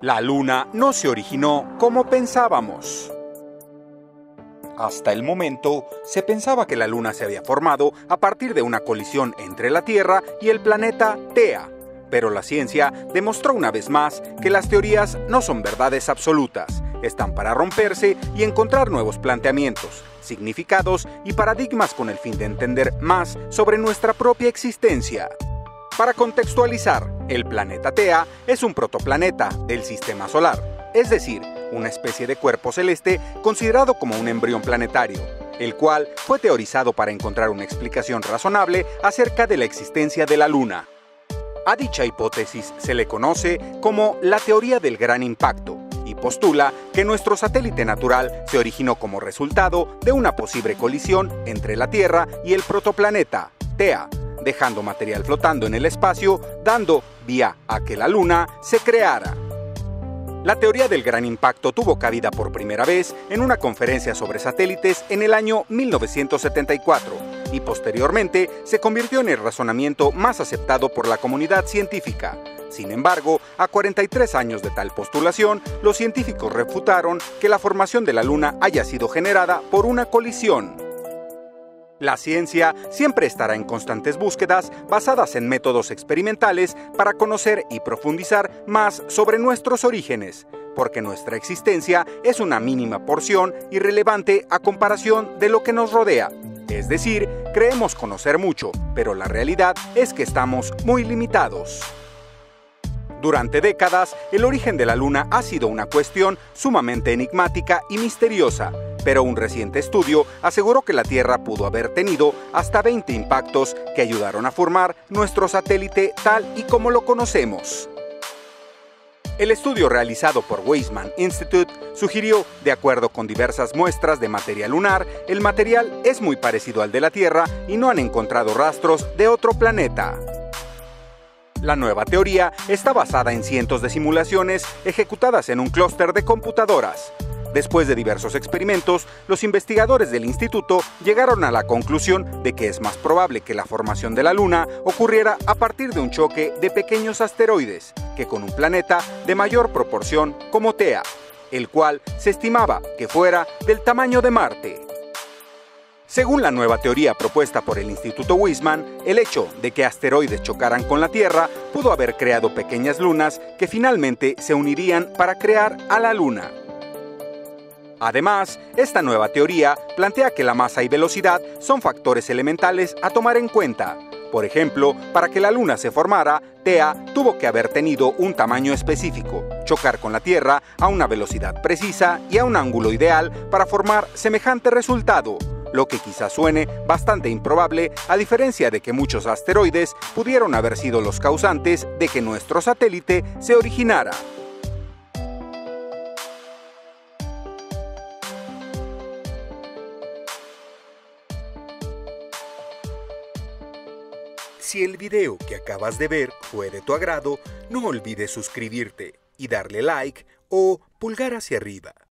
La Luna no se originó como pensábamos. Hasta el momento, se pensaba que la Luna se había formado a partir de una colisión entre la Tierra y el planeta Tea, pero la ciencia demostró una vez más que las teorías no son verdades absolutas, están para romperse y encontrar nuevos planteamientos, significados y paradigmas con el fin de entender más sobre nuestra propia existencia. Para contextualizar, el planeta Tea es un protoplaneta del Sistema Solar, es decir, una especie de cuerpo celeste considerado como un embrión planetario, el cual fue teorizado para encontrar una explicación razonable acerca de la existencia de la Luna. A dicha hipótesis se le conoce como la teoría del gran impacto y postula que nuestro satélite natural se originó como resultado de una posible colisión entre la Tierra y el protoplaneta Tea, dejando material flotando en el espacio, dando vía a que la Luna se creara. La teoría del gran impacto tuvo cabida por primera vez en una conferencia sobre satélites en el año 1974 y posteriormente se convirtió en el razonamiento más aceptado por la comunidad científica. Sin embargo, a 43 años de tal postulación, los científicos refutaron que la formación de la Luna haya sido generada por una colisión. La ciencia siempre estará en constantes búsquedas basadas en métodos experimentales para conocer y profundizar más sobre nuestros orígenes, porque nuestra existencia es una mínima porción irrelevante a comparación de lo que nos rodea. Es decir, creemos conocer mucho, pero la realidad es que estamos muy limitados. Durante décadas, el origen de la Luna ha sido una cuestión sumamente enigmática y misteriosa, pero un reciente estudio aseguró que la Tierra pudo haber tenido hasta 20 impactos que ayudaron a formar nuestro satélite tal y como lo conocemos. El estudio realizado por Weizmann Institute sugirió, de acuerdo con diversas muestras de material lunar, el material es muy parecido al de la Tierra y no han encontrado rastros de otro planeta. La nueva teoría está basada en cientos de simulaciones ejecutadas en un clúster de computadoras. Después de diversos experimentos, los investigadores del instituto llegaron a la conclusión de que es más probable que la formación de la Luna ocurriera a partir de un choque de pequeños asteroides que con un planeta de mayor proporción como Tea, el cual se estimaba que fuera del tamaño de Marte. Según la nueva teoría propuesta por el Instituto Weizmann, el hecho de que asteroides chocaran con la Tierra pudo haber creado pequeñas lunas que finalmente se unirían para crear a la Luna. Además, esta nueva teoría plantea que la masa y velocidad son factores elementales a tomar en cuenta. Por ejemplo, para que la Luna se formara, Tea tuvo que haber tenido un tamaño específico, chocar con la Tierra a una velocidad precisa y a un ángulo ideal para formar semejante resultado, lo que quizás suene bastante improbable, a diferencia de que muchos asteroides pudieron haber sido los causantes de que nuestro satélite se originara. Si el video que acabas de ver fue de tu agrado, no olvides suscribirte y darle like o pulgar hacia arriba.